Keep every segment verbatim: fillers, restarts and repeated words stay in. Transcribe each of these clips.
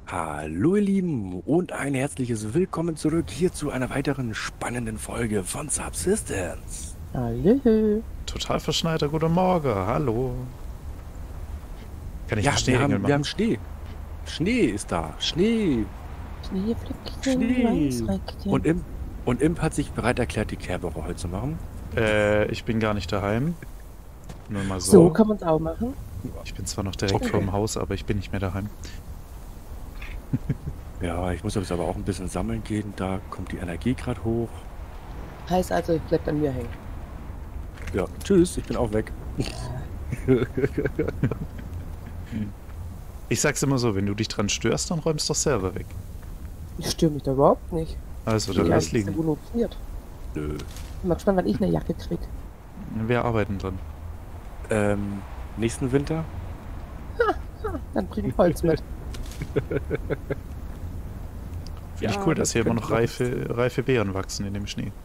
Hallo ihr Lieben und ein herzliches Willkommen zurück hier zu einer weiteren spannenden Folge von Subsistence. Hallö. Total verschneiter guten Morgen. Hallo. Kann ich Ja, einen wir Schneeengel haben, wir haben machen? Schnee. Schnee ist da. Schnee. Schneeflöckchen, Schnee. Weißröckchen. Und Imp, und Imp hat sich bereit erklärt, die Kehrwoche heute zu machen. Äh, ich bin gar nicht daheim. Nur mal so. So kann man es auch machen. Ich bin zwar noch direkt Okay. vor dem Haus, aber ich bin nicht mehr daheim. Ja, ich muss jetzt aber auch ein bisschen sammeln gehen. Da kommt die Energie gerade hoch. Heißt also, ich bleib an mir hängen. Ja, tschüss, ich bin auch weg. Ich sag's immer so, wenn du dich dran störst, dann räumst du doch selber weg. Ich störe mich da überhaupt nicht. Also, Ich dann bin lass eigentlich sehr liegen. unobsiert. Nö. Bin mal gespannt, wann ich eine Jacke krieg. Wir arbeiten dran. Ähm, nächsten Winter? Dann bring ich Holz mit. Finde ich Ja, cool, dass das hier immer könnte noch man- reife, reife Beeren wachsen in dem Schnee.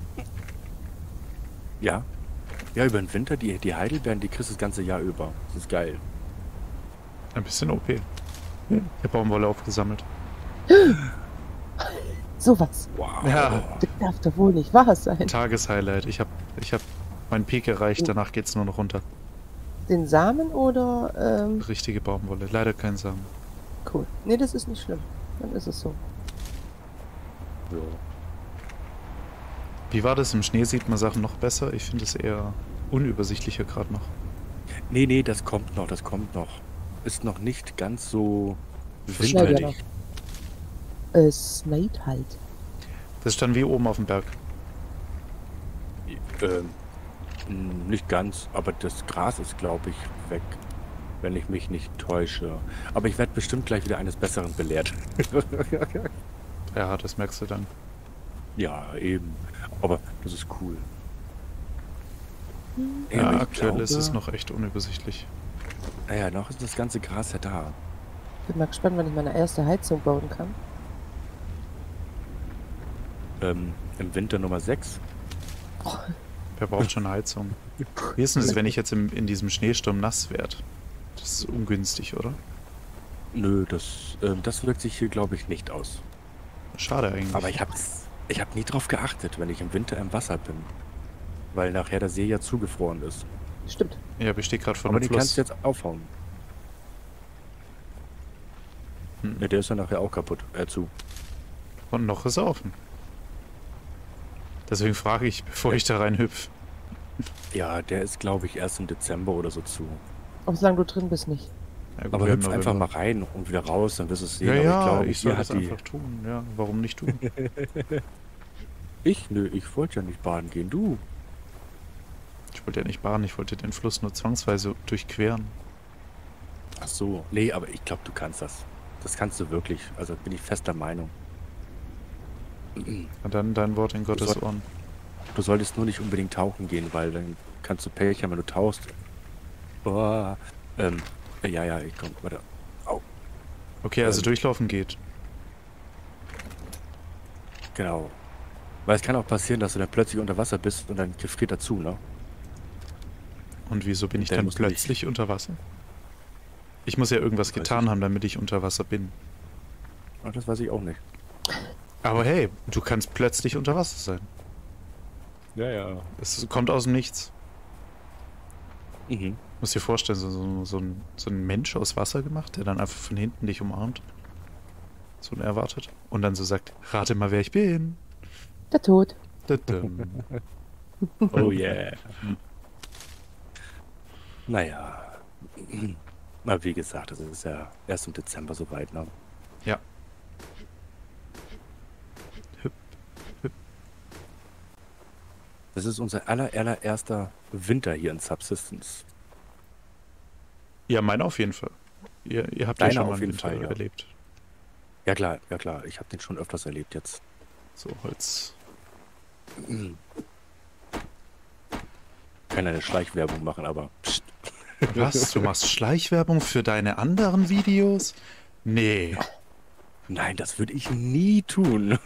Ja. Ja, über den Winter, die, die Heidelbeeren, die kriegst du das ganze Jahr über. Das ist geil. Ein bisschen O P. Ich habe Baumwolle aufgesammelt. Sowas. Wow. Ja. Das darf doch wohl nicht wahr sein. Tageshighlight. Ich habe ich hab mein Peak erreicht, danach geht's nur noch runter. Den Samen oder, ähm, Richtige Baumwolle. Leider kein Samen. cool. Nee, das ist nicht schlimm. Dann ist es so. Ja. Wie war das? Im Schnee sieht man Sachen noch besser. Ich finde es eher unübersichtlicher gerade noch. Nee, nee, das kommt noch, das kommt noch. Ist noch nicht ganz so Schnell ja winterlich. Es schneit halt. Das ist dann wie oben auf dem Berg. Ähm, m, nicht ganz, aber das Gras ist, glaube ich, weg. Wenn ich mich nicht täusche. Aber ich werde bestimmt gleich wieder eines Besseren belehrt. Ja, das merkst du dann. Ja, eben. Aber das ist cool. Ja, aber ich aktuell ist es glaube- noch echt unübersichtlich. Naja, noch ist das ganze Gras ja da. Bin mal gespannt, wann ich meine erste Heizung bauen kann. Ähm, im Winter Nummer sechs. Wer braucht schon Heizung? Wie ist denn das, wenn ich jetzt im, in diesem Schneesturm nass werde? Das ist ungünstig, oder? Nö, das, ähm, das wirkt sich hier, glaube ich, nicht aus. Schade eigentlich. Aber ich hab's, ich hab nie drauf geachtet, wenn ich im Winter im Wasser bin. Weil nachher der See ja zugefroren ist. Stimmt. Ja, aber ich stehe gerade vor Aber dem den kannst Fluss. du jetzt aufhauen. Hm. Ja, der ist ja nachher auch kaputt. Äh, zu. Und noch ist er offen. Deswegen frage ich, bevor ich da reinhüpf. Ja, der ist, glaube ich, erst im Dezember oder so zu. Aber solange du drin bist, nicht. Ja, gut, Aber wir hüpf haben einfach November. mal rein und wieder raus, dann wirst du es sehen. Ja, Aber ja, ich glaube, ich soll hier das hat die... einfach tun. Ja, warum nicht du? Ich? Nö, ich wollte ja nicht baden gehen. Du? Ich wollte ja nicht baden, ich wollte den Fluss nur zwangsweise durchqueren. Ach so. Nee, aber ich glaube, du kannst das. Das kannst du wirklich. Also bin ich fester Meinung. Und dann dein Wort in Gottes soll- Ohren. Du solltest nur nicht unbedingt tauchen gehen, weil dann kannst du Pech haben, wenn du tauchst. Oh, ähm, ja, ja, ich komm, warte. Au, Okay, also Ähm. durchlaufen geht. genau. Weil es kann auch passieren, dass du dann plötzlich unter Wasser bist und dann gefriert dazu, ne? Und wieso bin ich Dann dann musst du dich- plötzlich unter Wasser? Ich muss ja irgendwas Weiß getan ich. haben, damit ich unter Wasser bin. Ach, das weiß ich auch nicht. Aber hey, du kannst plötzlich unter Wasser sein. Ja, ja. Es kommt aus dem Nichts. Mhm. Muss dir vorstellen, so, so, so, ein, so ein Mensch aus Wasser gemacht, der dann einfach von hinten dich umarmt. So unerwartet. Und dann so sagt, rate mal, wer ich bin. Der Tod. Dadum. Oh yeah. Naja. Na, wie gesagt, das ist ja erst im Dezember soweit, ne? Ja. Hüp. Das ist unser aller, allererster Winter hier in Subsistence. Ja, meiner auf jeden Fall. Ihr, ihr habt ja Deiner schon auf mal einen jeden Winter Fall, ja. erlebt. Ja klar, ja klar. Ich habe den schon öfters erlebt jetzt. So Holz. Kann eine Schleichwerbung machen, aber pst. Was? Du machst Schleichwerbung für deine anderen Videos? Nee. Nein, das würde ich nie tun.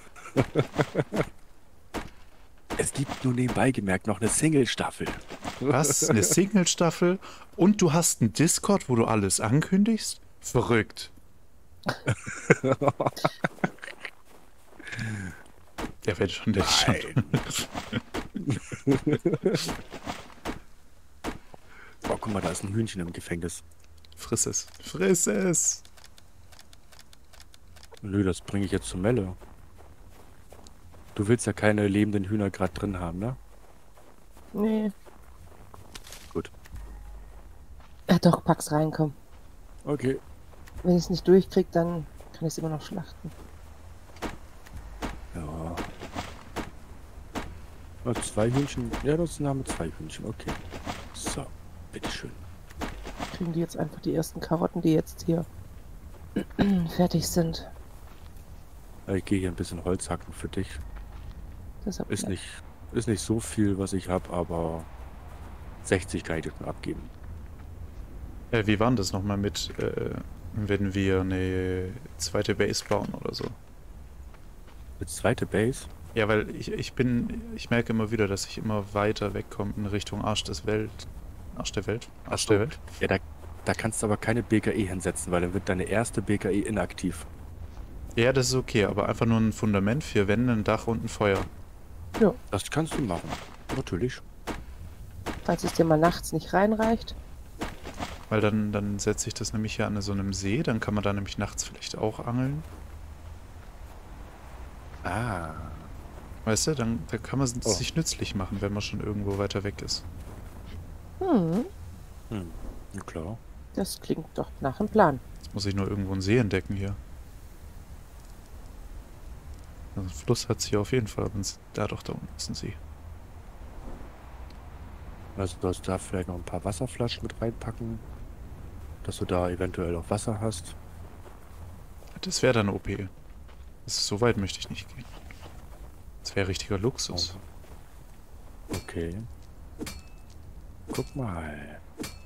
Es gibt nur nebenbei gemerkt noch eine Single-Staffel. Was? Eine Single-Staffel? Und du hast einen Discord, wo du alles ankündigst? Verrückt. Der wird schon, der ist schon. Oh, guck mal, da ist ein Hühnchen im Gefängnis. Friss es. Friss es! Nö, das bringe ich jetzt zu Melle. Du willst ja keine lebenden Hühner gerade drin haben, ne? Nee. Gut. Ja, doch, pack's rein, komm. Okay. Wenn ich es nicht durchkrieg, dann kann ich es immer noch schlachten. Ja. Oh, zwei Hühnchen. Ja, das sind wir zwei Hühnchen. Okay. So, bitteschön. Kriegen die jetzt einfach die ersten Karotten, die jetzt hier fertig sind. Ich gehe hier ein bisschen Holz hacken für dich. Deshalb Ist nicht, ist nicht so viel, was ich habe, aber sechzig kann ich dir schon abgeben. Äh, wie war denn das nochmal mit, äh, wenn wir eine zweite Base bauen oder so? Eine zweite Base? Ja, weil ich, ich bin, ich merke immer wieder, dass ich immer weiter wegkomme in Richtung Arsch des Welt. Arsch der Welt? Arsch der Welt? Ja, da, da kannst du aber keine B K I hinsetzen, weil dann wird deine erste B K I inaktiv. Ja, das ist okay, aber einfach nur ein Fundament, vier Wände, ein Dach und ein Feuer. Ja, Das kannst du machen. Natürlich. falls es dir mal nachts nicht reinreicht. Weil dann, dann setze ich das nämlich hier an so einem See, dann kann man da nämlich nachts vielleicht auch angeln. Ah. Weißt du, dann da kann man es Oh. sich nützlich machen, wenn man schon irgendwo weiter weg ist. Hm, Hm. Na klar. das klingt doch nach einem Plan. Jetzt muss ich nur irgendwo einen See entdecken hier. Also einen Fluss hat es hier auf jeden Fall, aber es- da doch, da unten ist ein See. Also du sollst da vielleicht noch ein paar Wasserflaschen mit reinpacken, dass du da eventuell auch Wasser hast. Das wäre dann O P. Das ist, so weit möchte ich nicht gehen. Das wäre richtiger Luxus. Okay. Guck mal.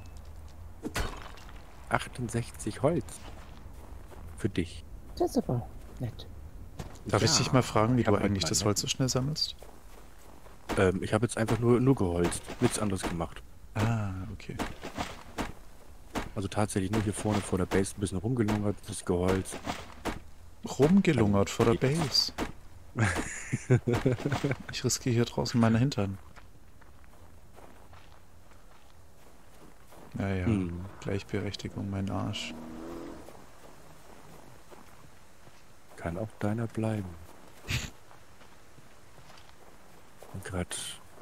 achtundsechzig Holz. Für dich. Das ist aber nett. Darf ich dich mal fragen, wie ich du hab halt eigentlich mal, das ne? Holz so schnell sammelst? Ähm, ich habe jetzt einfach nur, nur geholzt. Nichts anderes gemacht. Ah, okay. Also tatsächlich nur hier vorne vor der Base ein bisschen rumgelungert, ein bisschen geholzt. Rumgelungert vor der Nichts. Base. Ich riskiere hier draußen meine Hintern. Naja, Hm. Gleichberechtigung, mein Arsch. Kann auch deiner bleiben. Und grad.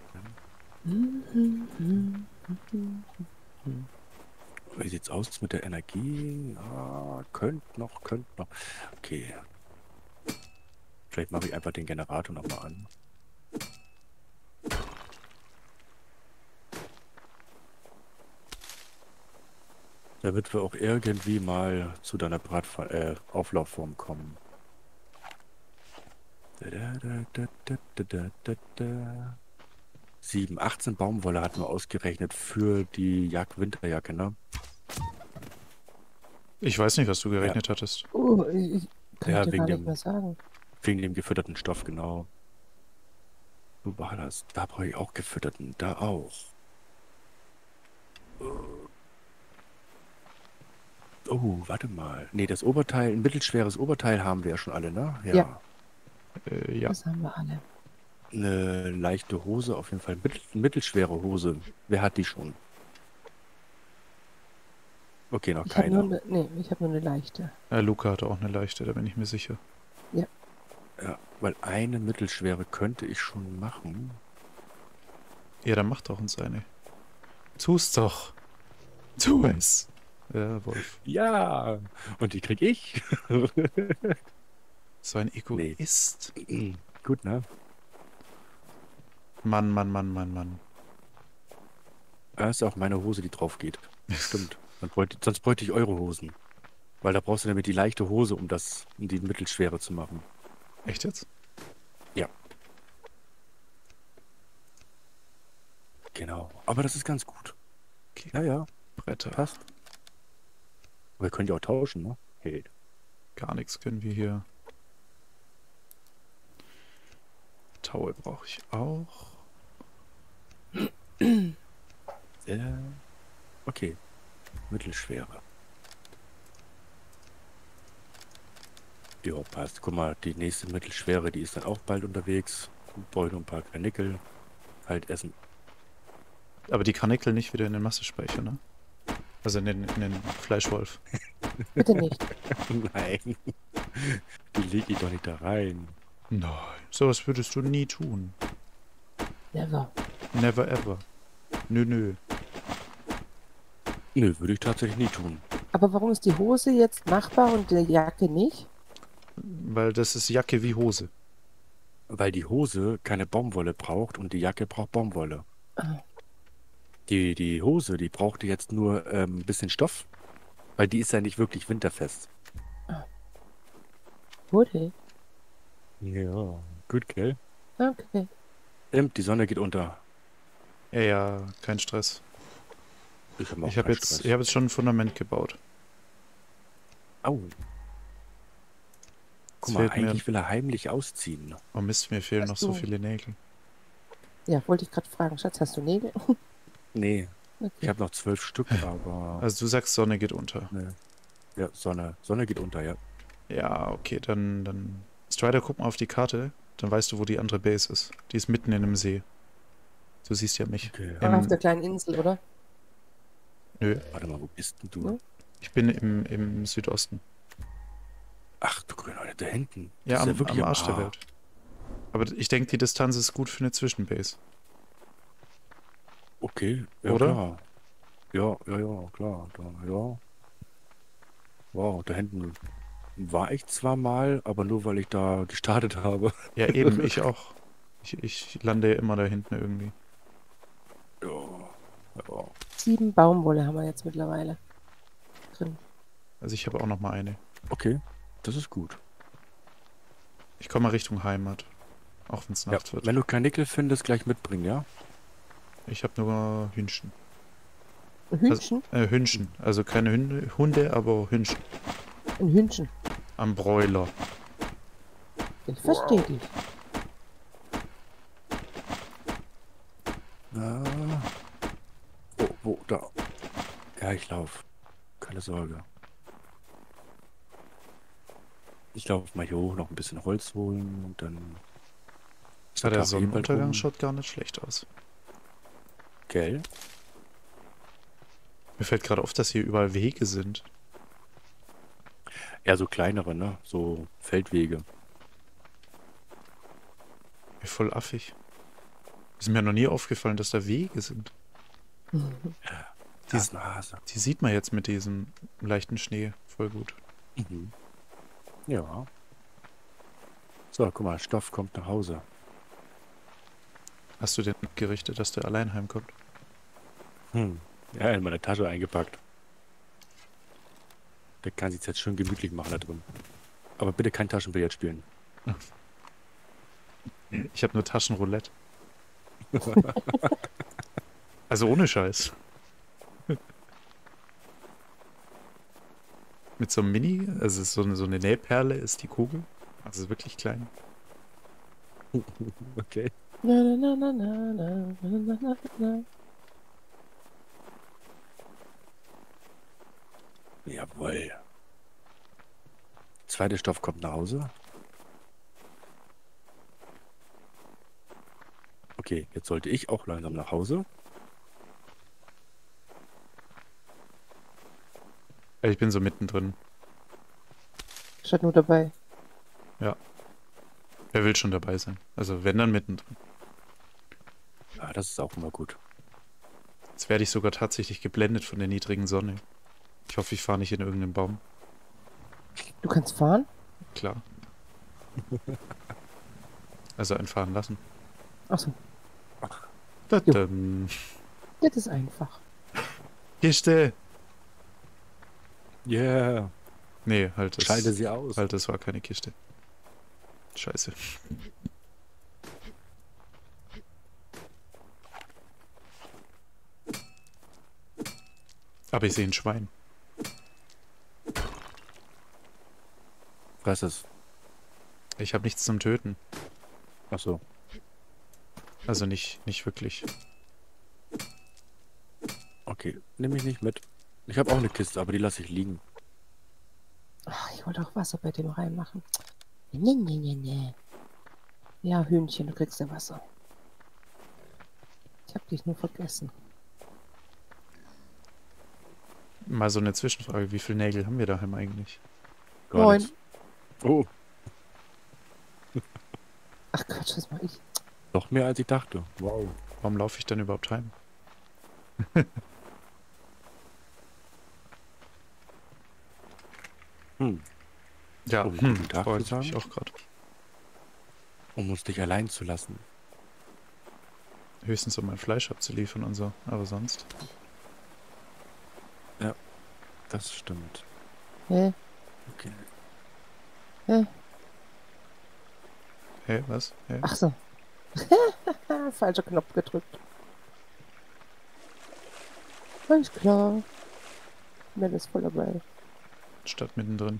Wie sieht's aus mit der Energie? Ah, könnte noch, könnte noch. Okay. Vielleicht mache ich einfach den Generator nochmal an. Damit wir auch irgendwie mal zu deiner Bratfa äh, Auflaufform kommen. Da, da, da, da, da, da, da, da. sieben, achtzehn Baumwolle hatten wir ausgerechnet für die Jack Winterjacke, ne? Ich weiß nicht, was du gerechnet hattest. Oh, ich kann Ja, ich dir wegen gar nicht dem- mehr sagen. Wegen dem gefütterten Stoff, genau. Wo war das? Da brauche ich auch gefütterten, da auch. Oh, warte mal. Nee, das Oberteil, ein mittelschweres Oberteil haben wir ja schon alle, ne? Ja. Äh, ja. Das haben wir alle. Eine leichte Hose, auf jeden Fall. Mittel, mittelschwere Hose. Wer hat die schon? Okay, noch Ich habe nur, keiner. ne, nee, ich hab nur eine leichte. Äh, Luca hatte auch eine leichte, da bin ich mir sicher. Ja, weil eine mittelschwere könnte ich schon machen. Ja, dann mach doch uns eine. Tu's doch. Tu es. Ja, Wolf. Ja, und die krieg ich. So ein Egoist. Gut, ne? Mann, Mann, Mann, Mann, Mann. Das ist auch meine Hose, die drauf geht. Stimmt. Dann bräuchte, sonst bräuchte ich eure Hosen. Weil da brauchst du nämlich die leichte Hose, um das, um die mittelschwere zu machen. Echt jetzt? Genau. Aber das ist ganz gut. Okay. Ja, ja, Bretter. passt. Wir können die auch tauschen, ne? Hey. Gar nichts können wir hier. Taue brauche ich auch. Äh, okay. Mittelschwere. Ja, passt. Guck mal, die nächste Mittelschwere, die ist dann auch bald unterwegs. Brauche ich noch ein paar Karnickel. Halt essen. Aber die Karnickel nicht wieder in den Massespeicher, ne? Also in den, in den Fleischwolf. Bitte nicht. Nein. Die lege ich doch nicht da rein. Nein, sowas würdest du nie tun. Never. Never ever. Nö, nö. Nö, würde ich tatsächlich nie tun. Aber warum ist die Hose jetzt machbar und die Jacke nicht? Weil das ist Jacke wie Hose. Weil die Hose keine Baumwolle braucht und die Jacke braucht Baumwolle. Ah, Die, die Hose, die brauchte jetzt nur ähm, ein bisschen Stoff, weil die ist ja nicht wirklich winterfest. wurde. Ja, gut, gell? Okay. Ähm, die Sonne geht unter. Ja, ja, kein Stress. Ich habe auch Ich habe keinen jetzt, Stress. ich hab jetzt schon ein Fundament gebaut. Au. Jetzt Guck mal, fehlt mir, eigentlich will er heimlich ausziehen. oh Mist, mir fehlen Hast noch so du- viele Nägel. Ja, wollte ich gerade fragen. Schatz, hast du Nägel? Nee, ich Okay. habe noch zwölf Stück, aber... Also du sagst, Sonne geht unter. Nee. Ja, Sonne. Sonne geht unter, ja. Ja, okay, dann, dann. Strider, guck mal auf die Karte, dann weißt du, wo die andere Base ist. Die ist mitten in einem See. Du siehst ja mich. Okay. Ah, auf Im, der kleinen Insel, oder? nö, Warte mal, wo bist denn du? Ja. ich bin im, im Südosten. Ach du Grünheide, da hinten. Ja, Das am, ist wirklich am Arsch der ah, Welt. Aber ich denke, die Distanz ist gut für eine Zwischenbase. Okay, ja Oder? klar. Ja, ja, ja, klar. Da, ja. Wow, da hinten war ich zwar mal, aber nur weil ich da gestartet habe. Ja, eben, ich auch. Ich, ich lande ja immer da hinten irgendwie. Ja, ja. Sieben Baumwolle haben wir jetzt mittlerweile drin. Also ich habe auch noch mal eine. Okay, das ist gut. Ich komme mal Richtung Heimat. Auch wenn es Ja, Nacht wird. wenn du kein Nickel findest, gleich mitbringen, ja? Ich habe nur Hühnchen. Ein Hühnchen? Äh, Hühnchen. Also keine Hunde, Hunde, aber Hühnchen. Ein Hühnchen. Am Broiler. Ich verstehe dich. Ah. Wo, wo, da. Ja, ich lauf. Keine Sorge. Ich laufe mal hier hoch, noch ein bisschen Holz holen und dann. Ja, der Tag eh bald Sonnenuntergang rum. schaut gar nicht schlecht aus. Gell? Mir fällt gerade auf, dass hier überall Wege sind. Ja, so kleinere, ne? So Feldwege. Mir voll affig. Ist mir noch nie aufgefallen, dass da Wege sind. Die ist eine Hase. Die sieht man jetzt mit diesem leichten Schnee voll gut. Mhm. Ja. So, guck mal, Stoff kommt nach Hause. Hast du den gerichtet, dass der allein heimkommt? Hm. Ja, in meine Tasche eingepackt. Der kann sich jetzt schön gemütlich machen da drin. Aber bitte kein Taschenbillard spielen. Ich habe nur Taschenroulette. Also ohne Scheiß. Mit so einem Mini, also so eine, so eine Nähperle ist die Kugel. Also wirklich klein. Okay. Na, na, na, na, na, na, na, na, na. Jawohl. Zweiter Stoff kommt nach Hause. Okay, jetzt sollte ich auch langsam nach Hause. Ja, ich bin so mittendrin. Statt nur dabei. Wer will schon dabei sein? Also wenn, dann mittendrin. Ja, das ist auch immer gut. Jetzt werde ich sogar tatsächlich geblendet von der niedrigen Sonne. Ich hoffe, ich fahre nicht in irgendeinen Baum. Du kannst fahren? Klar. Also einfahren lassen. Achso, Tadam. das ist einfach. Kiste! Yeah. Nee, halt das. Schalte sie aus. Halt, das war keine Kiste. Scheiße. Aber ich sehe ein Schwein. Fress es. Ich habe nichts zum Töten. Ach so. Also nicht, nicht wirklich. Okay, nehme ich nicht mit. Ich habe auch eine Kiste, aber die lasse ich liegen. Ach, ich wollte auch Wasser bei dem reinmachen. Nee, nee, nee, nee. Ja, Hühnchen, du kriegst ja Wasser. Ich hab dich nur vergessen. Mal so eine Zwischenfrage. Wie viele Nägel haben wir daheim eigentlich? Gar Neun. nichts. Oh, Ach Quatsch, was mach ich? doch mehr als ich dachte. Wow. Warum laufe ich dann überhaupt heim? Hm. Ja, Um hm, guten Tag freut zu mich sagen. auch gerade. Um uns dich allein zu lassen. Höchstens um mein Fleisch abzuliefern und so. Aber sonst. Das stimmt. Hä? Okay. Hä? Hä, was? Hä? Ach so. Falscher Knopf gedrückt. Alles klar. Mel ist voll dabei. Statt mittendrin.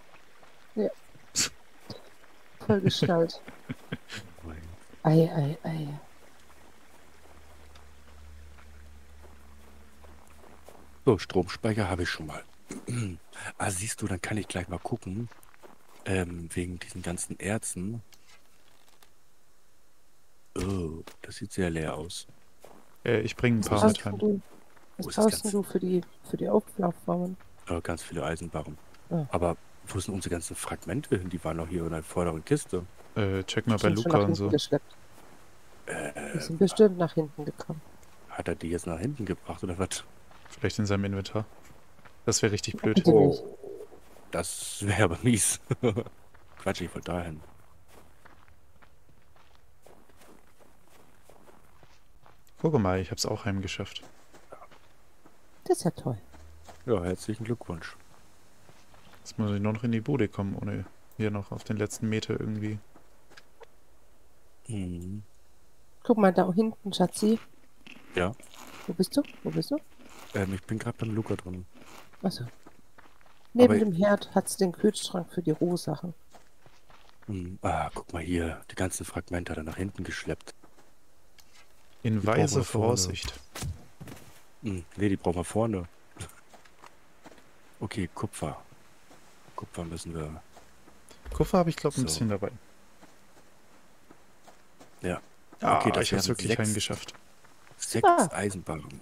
Voll geschnallt. Ei, ei, ei. So, Stromspeicher habe ich schon mal. Ah, siehst du, dann kann ich gleich mal gucken. Ähm, wegen diesen ganzen Erzen. Oh, das sieht sehr leer aus. Äh, ich bringe ein Was paar brauchst mit heim. du? Wo Was ist das brauchst Ganze? du für die, für die Auflaufformen? Oh, ganz viele Eisenbarren. Ah. Aber wo sind unsere ganzen Fragmente hin? Die waren noch hier in der vorderen Kiste. Äh, check mal bei Sind schon Luca nach und hinten so. geschleppt. Äh, Die sind bestimmt nach hinten gekommen. hat er die jetzt nach hinten gebracht oder was? Vielleicht in seinem Inventar. Das wäre richtig blöd. Bitte nicht. Das wäre aber mies. Quatsch, ich wollte dahin. Guck mal, ich hab's auch heimgeschafft. Das ist ja toll. Ja, herzlichen Glückwunsch. Jetzt muss ich nur noch in die Bude kommen, ohne hier noch auf den letzten Meter irgendwie. Hm. Guck mal, da hinten, Schatzi. Ja, Wo bist du? Wo bist du? ähm, ich bin gerade beim Luca drin. Achso. Neben Aber- dem Herd hat's den Kühlschrank für die Rohsachen. Hm. Ah, guck mal hier. Die ganzen Fragmente hat er nach hinten geschleppt. In brauchen weiser wir vorne. Voraussicht. Hm. Nee, die brauchen wir vorne. Okay, Kupfer. Kupfer müssen wir. Kupfer habe ich, glaube ich, ein So. bisschen dabei. Ja. Ah, Okay, das ich hab's wären wirklich sechs. heimgeschafft. Sechs Ah. Eisenbarren.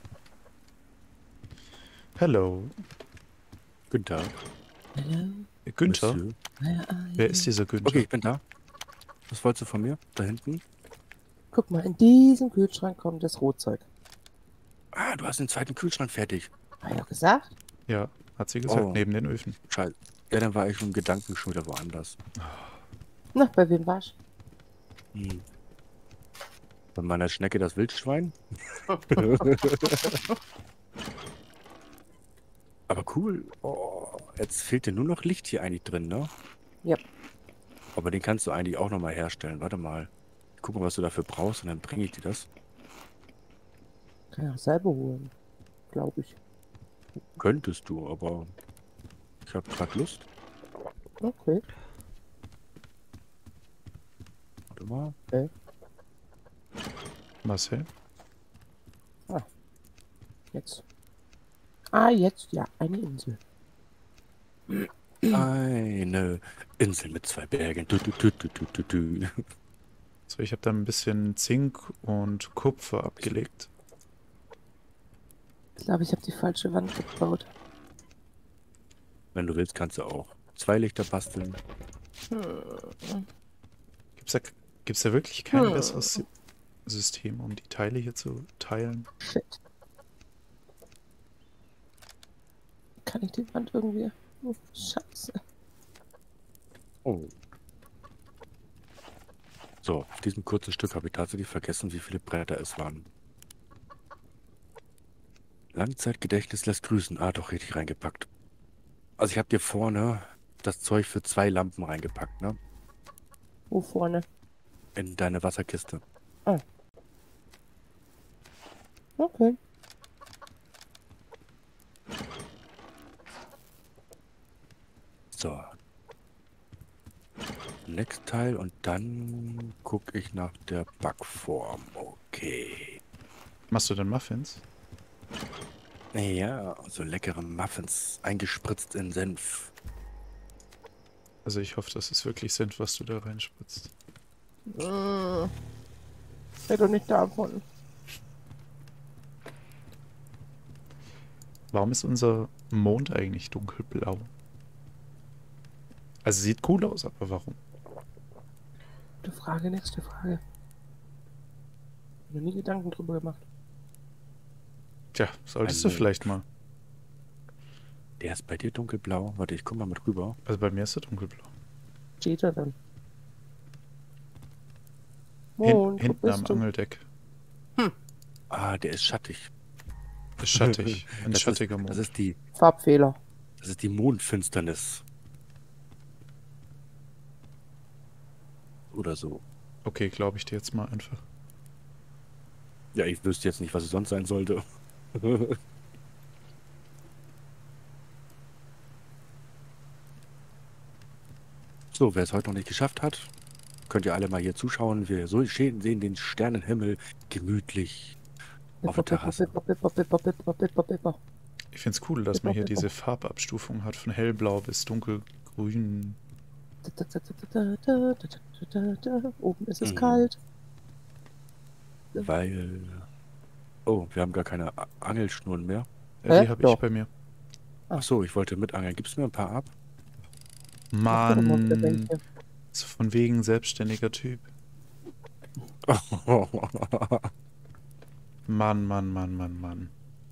Hello. Guten Tag. Hallo? Äh, Günther? Monsieur. Wer ist dieser Günther? Okay, ich bin da. Was wolltest du von mir? Da hinten? Guck mal, in diesem Kühlschrank kommt das Rohzeug. Ah, du hast den zweiten Kühlschrank fertig. Hab ich doch gesagt? Ja, hat sie gesagt, Oh. neben den Öfen. Scheiße. Ja, dann war ich im Gedanken schon wieder woanders. Na, bei wem war's? Hm. Bei meiner Schnecke das Wildschwein? Aber cool. Oh, jetzt fehlt dir nur noch Licht hier eigentlich drin, ne? Ja. Aber den kannst du eigentlich auch nochmal herstellen. Warte mal. Ich gucke mal, was du dafür brauchst und dann bringe ich dir das. Kann ich auch selber holen. Glaube ich. Könntest du, aber ich habe gerade Lust. Okay. Warte mal. Marcel? Jetzt. Ah, jetzt, ja, eine Insel. Eine Insel mit zwei Bergen. Du, du, du, du, du, du, du. So, ich habe da ein bisschen Zink und Kupfer abgelegt. Ich glaube, ich habe die falsche Wand gebaut. Wenn du willst, kannst du auch zwei Lichter basteln. Hm. Gibt's da, gibt's da wirklich kein Hm. besseres Sy- System, um die Teile hier zu teilen? Shit. Kann ich die Wand irgendwie... Oh, Scheiße. Oh. So, auf diesem kurzen Stück habe ich tatsächlich vergessen, wie viele Bretter es waren. Langzeitgedächtnis lässt grüßen. Ah, doch, richtig reingepackt. Also ich habe dir vorne das Zeug für zwei Lampen reingepackt, ne? Wo vorne? In deine Wasserkiste. Okay. So. Next Teil und dann gucke ich nach der Backform. Okay. Machst du denn Muffins? Ja, so leckere Muffins, eingespritzt in Senf. Also ich hoffe, dass es wirklich sind, was du da reinspritzt. Mmh. Red doch nicht davon. Warum ist unser Mond eigentlich dunkelblau? Also sieht cool aus, aber warum? Gute Frage, nächste Frage. Mir nie Gedanken drüber gemacht. Tja, solltest Ein du vielleicht mal. Der ist bei dir dunkelblau. Warte, ich guck mal mit rüber. Also bei mir ist er dunkelblau. Steht er dann? Hin, Mond, wo hinten am bist du? Angeldeck. Ah, der ist schattig. Ist schattig. Ein Das schattiger ist, Mond. Das ist die, Farbfehler. das ist die Mondfinsternis. Oder so. Okay, glaube ich dir jetzt mal einfach. Ja, ich wüsste jetzt nicht, was es sonst sein sollte. So, wer es heute noch nicht geschafft hat, könnt ihr alle mal hier zuschauen. Wir so schön sehen den Sternenhimmel gemütlich auf der Terrasse. Ich finde es cool, dass man hier diese Farbabstufung hat, von hellblau bis dunkelgrün. Oben ist es Mhm. kalt. Weil... Oh, wir haben gar keine A- Angelschnuren mehr. Ja, die Hä? habe ich Doch. bei mir. Ach so, ich wollte mitangeln. Gibst du mir ein paar ab? Mach doch mal wieder Mann, welche. so von wegen selbstständiger Typ. Mann, Mann, Mann, Mann, Mann.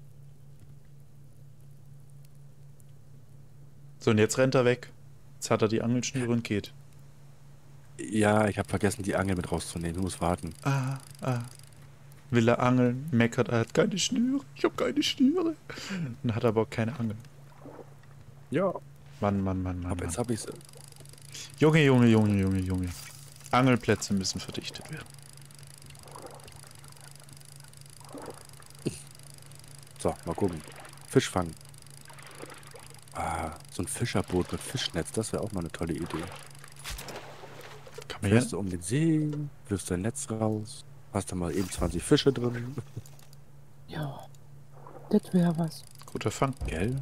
So, und jetzt rennt er weg. Jetzt hat er die Angelschnüre und geht. Ja, ich habe vergessen, die Angel mit rauszunehmen. Ich muss warten. Ah, ah. Will er angeln, meckert, er hat keine Schnüre. Ich habe keine Schnüre. Dann hat er aber auch keine Angel. Ja. Mann, Mann, Mann, Mann. Aber jetzt Mann. habe ich es. Junge, Junge, Junge, Junge, Junge. Angelplätze müssen verdichtet werden. So, mal gucken. Fisch fangen. Ah, so ein Fischerboot mit Fischnetz, das wäre auch mal eine tolle Idee. Kann man ja. Fährst du um den See, wirfst dein Netz raus, hast da mal eben zwanzig Fische drin. Ja, das wäre was. Guter Fang. Gell?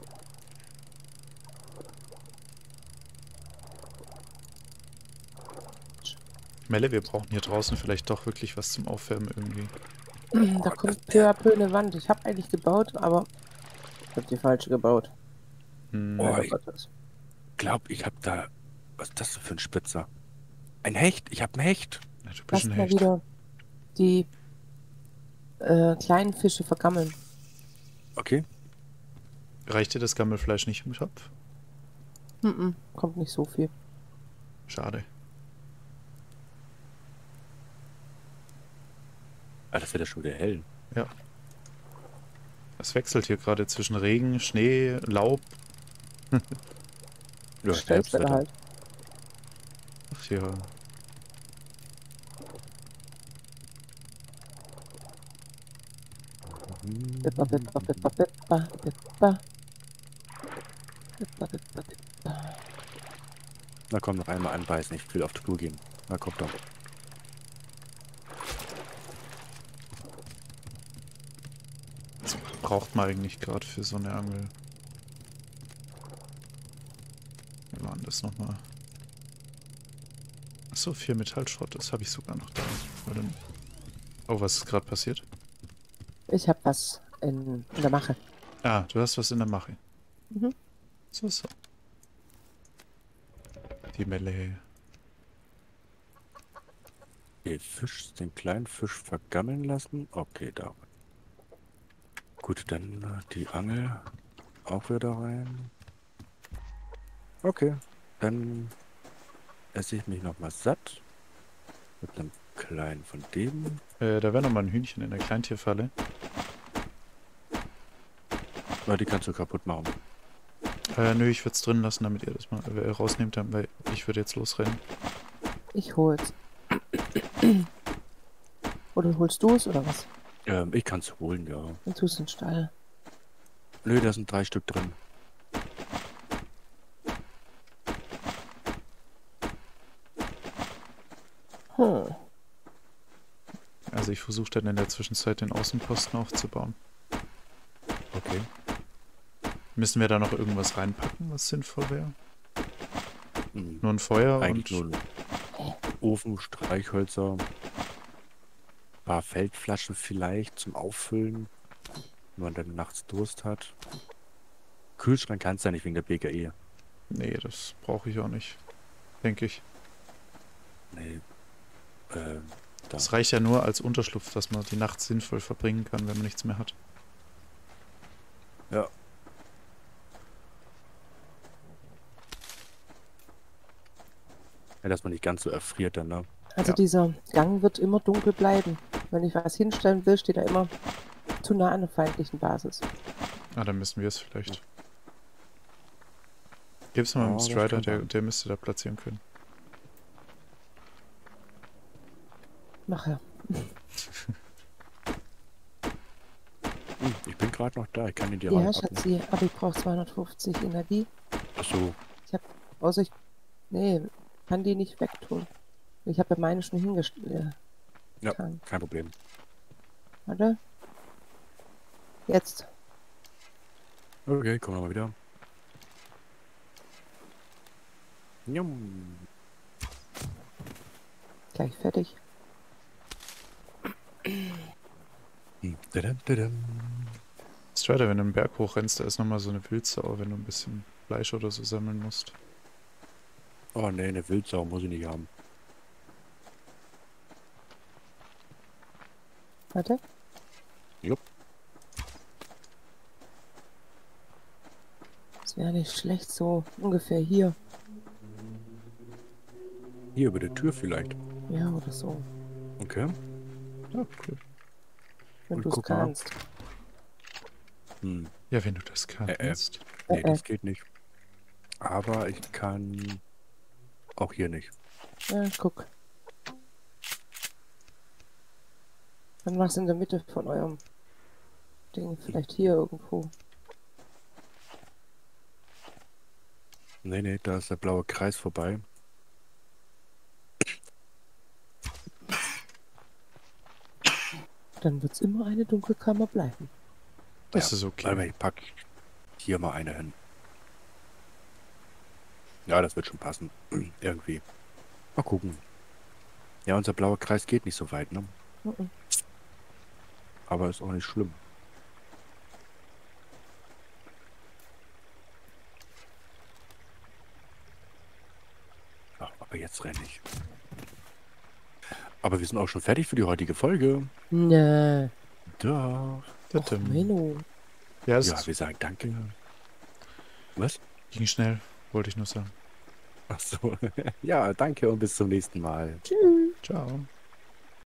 Melle, wir brauchen hier draußen vielleicht doch wirklich was zum Aufwärmen irgendwie. Da kommt peu à peu eine Wand. Ich habe eigentlich gebaut, aber ich habe die falsche gebaut. Hm, Oh, Leider ich- Gottes. Glaub, ich hab da... Was ist das für ein Spitzer? Ein Hecht, ich hab einen Hecht. na, du bist Lass ein mal Hecht. wieder die äh, kleinen Fische vergammeln. Okay. Reicht dir das Gammelfleisch nicht im Topf? Mhm, kommt nicht so viel. Schade. Ah, das wird ja schon wieder hell. Es wechselt hier gerade zwischen Regen, Schnee, Laub. Ja, Stellstelle Herbstwetter. halt. Ach ja. Pippa, pippa, pippa, pippa, pippa. Pippa, pippa, pippa. Na komm, noch einmal anbeißen, ich will auf die Tour gehen. Na komm doch. Was braucht man eigentlich gerade für so eine Angel? Wie war denn das nochmal? Achso, vier Metallschrott, das habe ich sogar noch da. Weil dann- Oh, was ist gerade passiert? Ich hab was in, in der Mache. Ah, du hast was in der Mache. Mhm. So, so. Die Melle. Den Fisch, den kleinen Fisch vergammeln lassen. Okay, da. Gut, dann äh, die Angel auch wieder rein. Okay, dann esse ich mich noch mal satt. Mit einem kleinen von dem. Äh, da wäre nochmal ein Hühnchen in der Kleintierfalle. Na, die kannst du kaputt machen. Äh, nö, ich würde es drin lassen, damit ihr das mal äh, rausnehmt, dann, weil ich würde jetzt losrennen. Ich hol's. Oder holst du es oder was? Ähm, ich kann es holen, ja. Dann tust du in den Stall. Nö, da sind drei Stück drin. Hm. Also ich versuche dann in der Zwischenzeit den Außenposten aufzubauen. Okay. Müssen wir da noch irgendwas reinpacken, was sinnvoll wäre? Hm, Nur ein Feuer eigentlich und nur ein Ofen, Streichhölzer, paar Feldflaschen vielleicht zum Auffüllen, wenn man dann nachts Durst hat. Kühlschrank kannst du ja nicht wegen der B K E. nee, das brauche ich auch nicht, denke ich. Nee. Ähm, da. Das reicht ja nur als Unterschlupf, dass man die Nacht sinnvoll verbringen kann, wenn man nichts mehr hat. Ja. Ja, dass man nicht ganz so erfriert dann, ne? Also Ja. dieser Gang wird immer dunkel bleiben. Wenn ich was hinstellen will, steht er immer zu nah an der feindlichen Basis. Ah, dann müssen wir es vielleicht. Gib's mal Oh, einen das Strider, kann der, sein. der müsste da platzieren können. Mache. Hm, ich bin gerade noch da, ich kann den dir Ja, mal abnehmen. Schatzi, aber ich brauche zweihundertfünfzig Energie. Achso, Ich habe, außer ich, nee, kann die nicht wegtun. Ich habe ja meine schon hingestellt. ja, kein Problem. Warte. Jetzt. Okay, kommen wir mal wieder. Njum. Gleich fertig. Hm, tadam, tadam. Strider, wenn du einen Berg hochrennst, da ist nochmal so eine Wildsau, wenn du ein bisschen Fleisch oder so sammeln musst. Oh nee, eine Wildsau muss ich nicht haben. Warte. Jupp. Das wäre nicht schlecht, so ungefähr hier. Hier über der Tür vielleicht. Ja, oder so. Okay. Ja, cool. Wenn Und du es guck mal. kannst. Hm. Ja, wenn du das Äh, äh. kannst. Nee, Äh, äh. das geht nicht. Aber ich kann auch hier nicht. Ja, guck. Dann mach's in der Mitte von eurem Ding. Vielleicht hier irgendwo. Nee, nee, da ist der blaue Kreis vorbei. Dann wird's immer eine Dunkelkammer bleiben. Das Ja, ist okay. Warte mal, ich pack hier mal eine hin. Ja, das wird schon passen. Irgendwie. Mal gucken. Ja, unser blauer Kreis geht nicht so weit, ne? Mhm. Aber ist auch nicht schlimm. Ach, aber jetzt renne ich. Aber wir sind auch schon fertig für die heutige Folge. Nee. Da. Och, Menno. Ja, es Ja, wir sagen danke. Was? ging schnell, wollte ich nur sagen. Ach so. Ja, danke und bis zum nächsten Mal. Tschüss. Ciao.